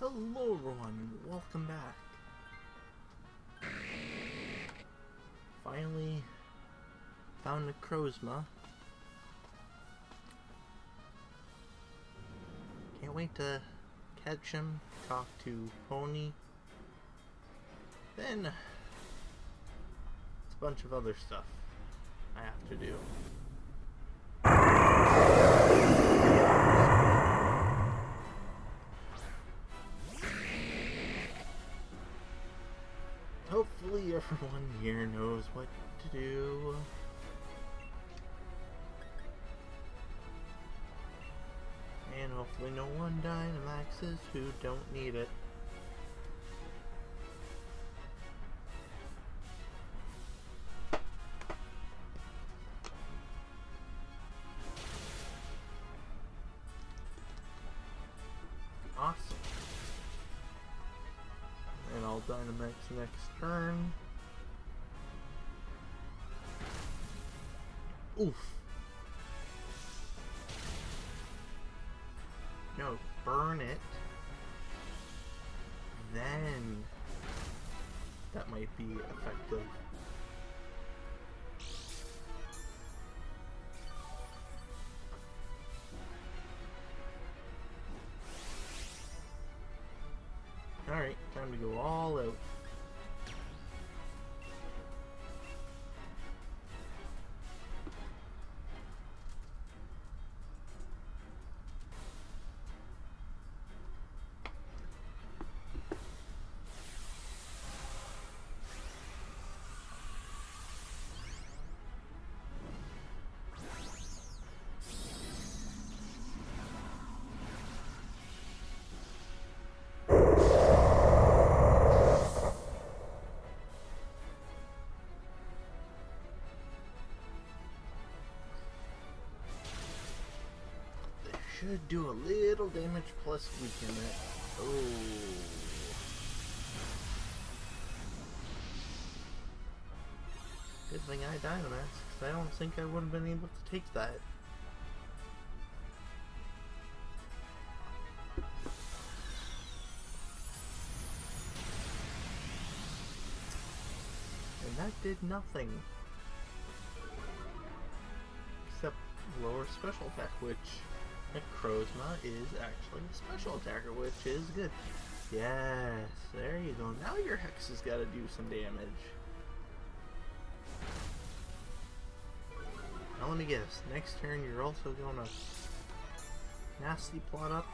Hello everyone, welcome back. Finally found Necrozma. Can't wait to catch him, talk to Peony. Then it's a bunch of other stuff I have to do. Hopefully everyone here knows what to do. And hopefully no one Dynamaxes who don't need it. Awesome. And I'll Dynamax next turn. Oof. No, burn it. Then that might be effective. Alright, time to go all out. Should do a little damage plus weaken it. Oh. Good thing I Dynamax, because I don't think I would have been able to take that. And that did nothing. Except lower special attack, which Necrozma is actually a special attacker, which is good. Yes, there you go. Now your Hex has got to do some damage. Now let me guess. Next turn you're also going to nasty plot up.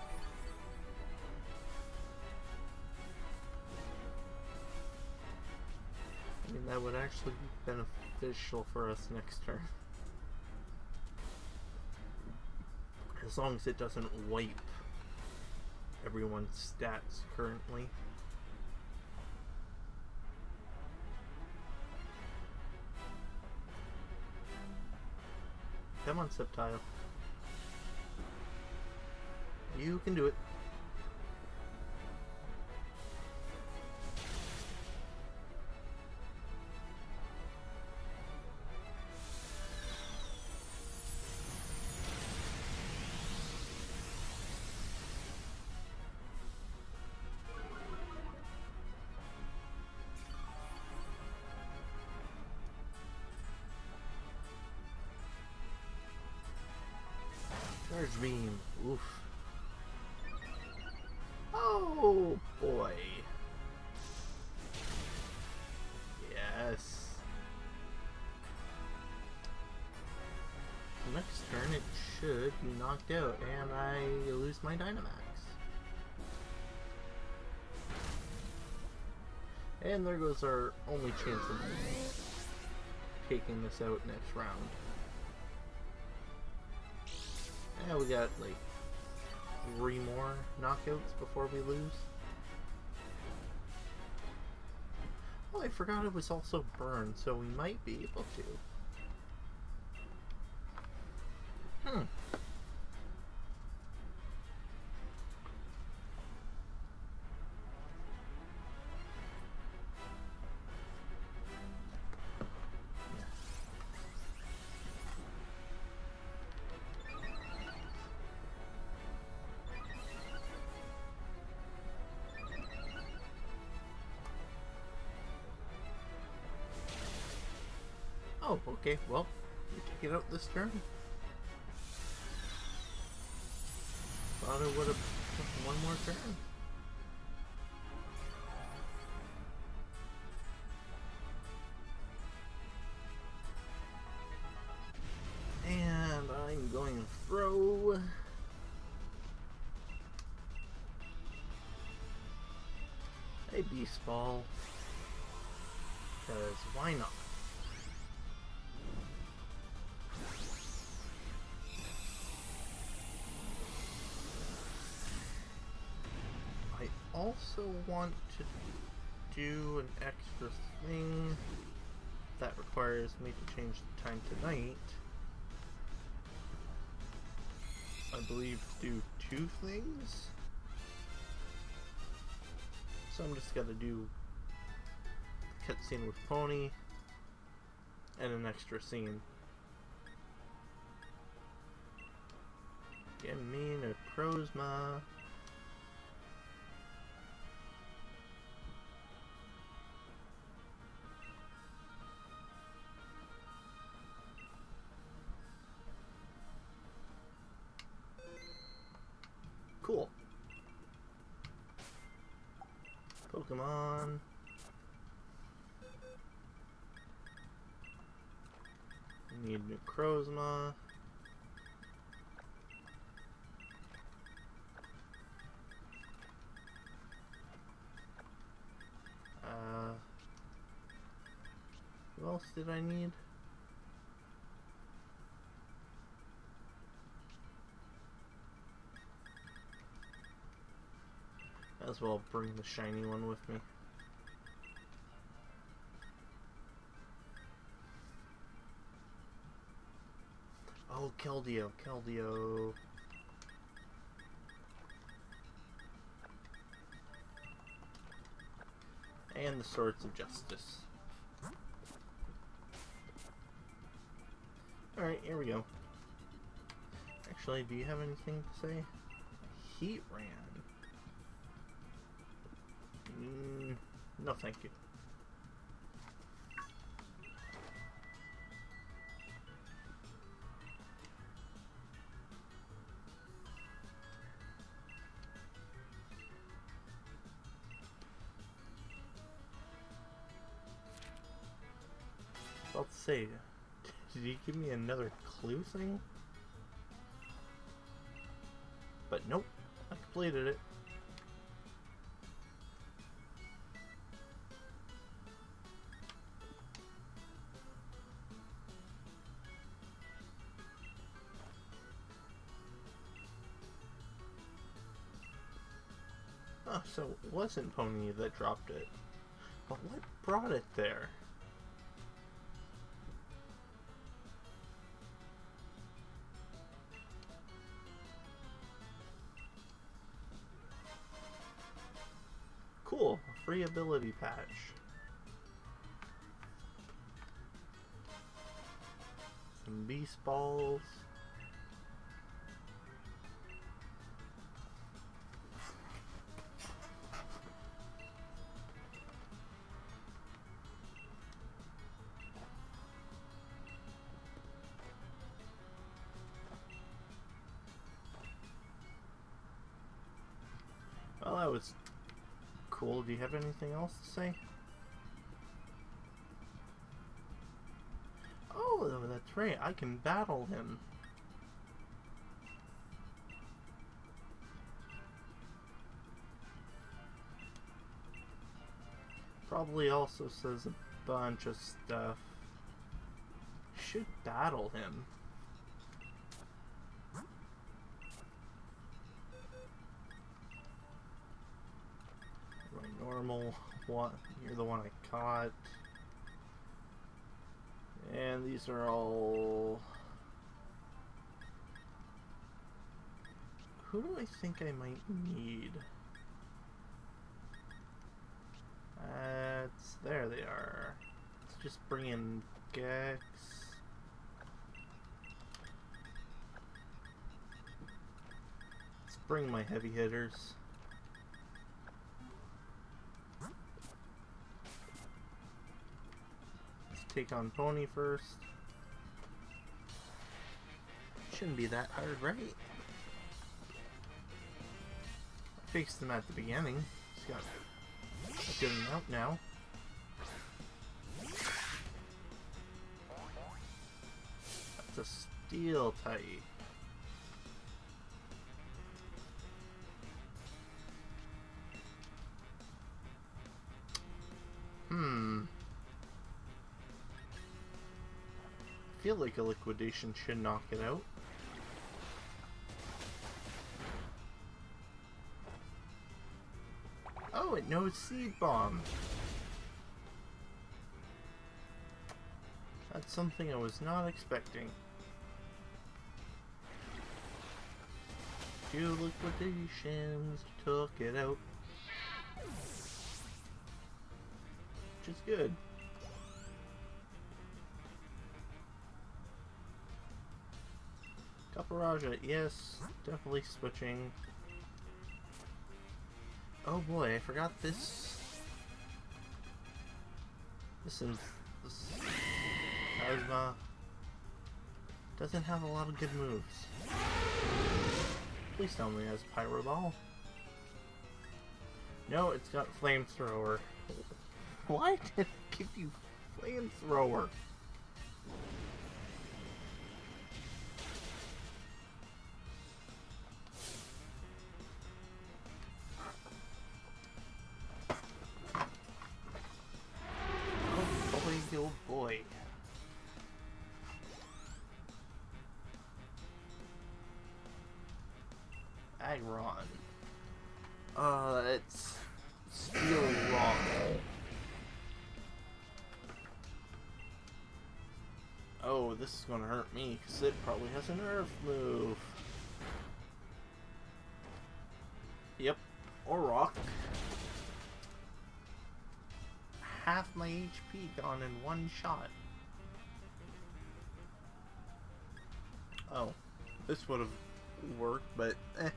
I mean, that would actually be beneficial for us next turn. As long as it doesn't wipe everyone's stats currently. Come on, Sceptile. You can do it. Charge Beam. Oof. Oh boy. Yes. Next turn it should be knocked out and I lose my Dynamax. And there goes our only chance of taking this out next round. Yeah, we got like 3 more knockouts before we lose. Oh, I forgot it was also burned, so we might be able to. Oh, okay, well, you take it out this turn. Thought it would have took one more turn. And I'm going to throw a beast ball, because why not? I also want to do an extra thing that requires me to change the time to night. I believe to do 2 things. So I'm just gonna do a cutscene with Peony and an extra scene. Give me Necrozma. Cool. Pokemon. Need Necrozma. Who else did I need? As well bring the shiny one with me. Oh, Keldeo, Keldeo. And the Swords of Justice. Alright, here we go. Actually, do you have anything to say? Heat ran. No, thank you. Let's see. Did he give me another clue thing? But nope, I completed it. Oh, so it wasn't Peony that dropped it. But what brought it there? Cool, a free ability patch. Some beast balls. Well, that was cool. Do you have anything else to say? Oh, that's right. I can battle him. Probably also says a bunch of stuff. Should battle him. Normal one. You're the one I caught. And these are all... Who do I think I might need? There they are. Let's just bring in Gex. Let's bring my heavy hitters. take on Peony first. Shouldn't be that hard, right? I faced him at the beginning. He's got a good amount now. That's a steel type. I feel like a liquidation should knock it out. Oh, it knows Seed Bomb. That's something I was not expecting. Two liquidations took it out. Which is good. Caparaja, yes, definitely switching. Oh boy, I forgot this. This Necrozma doesn't have a lot of good moves. Please tell me it has Pyro Ball. No, it's got Flamethrower. Why did it give you Flamethrower? Oh boy. Aggron. It's Steel Rock. Oh, this is gonna hurt me, because it probably has an Earth move. Yep, or Rock. Half my HP gone in one shot. Oh, this would have worked, but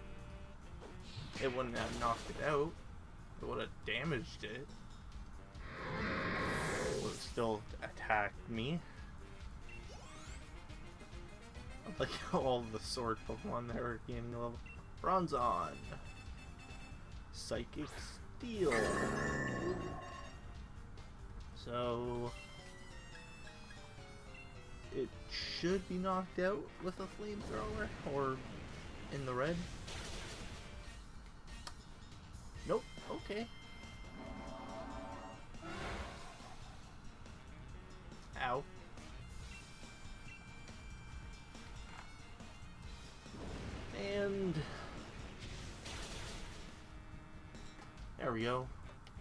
it wouldn't have knocked it out. It would have damaged it. It would have still attacked me. Like all the sword Pokemon that are gaining level. Bronzong. Psychic Steel. So it should be knocked out with a Flamethrower, or in the red. Nope, okay. Ow. And there we go.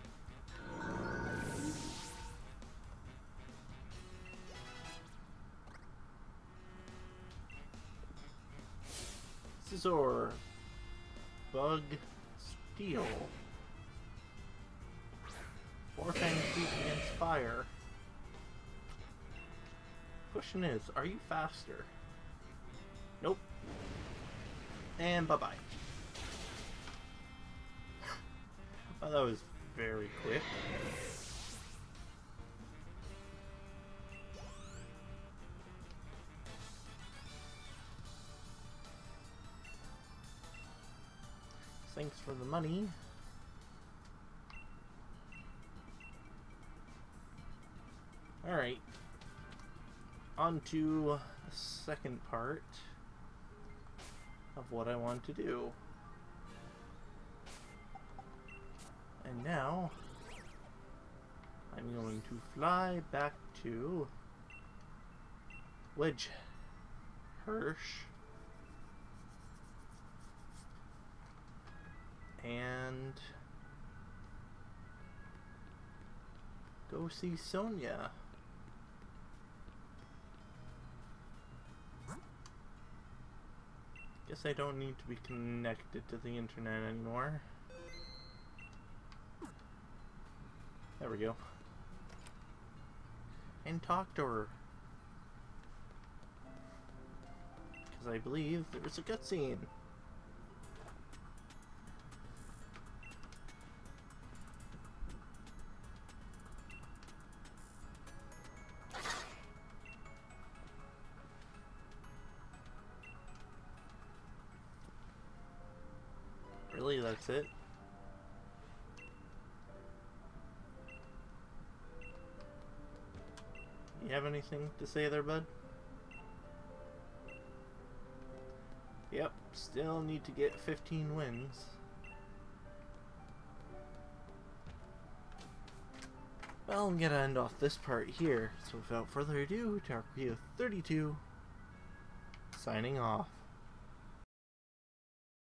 Scizor, Bug, Steel. 4-Fang Sweep against Fire. Question is, are you faster? Nope. And bye-bye. Well, that was very quick. Thanks for the money. Alright. On to the second part of what I want to do. And now I'm going to fly back to Wedgehurst and go see Sonia. Guess I don't need to be connected to the internet anymore. There we go. And talk to her. Because I believe there's a cutscene. worth it. You have anything to say there, bud? Yep, still need to get 15 wins. Well, I'm gonna end off this part here, so without further ado, Tarkio 32, signing off.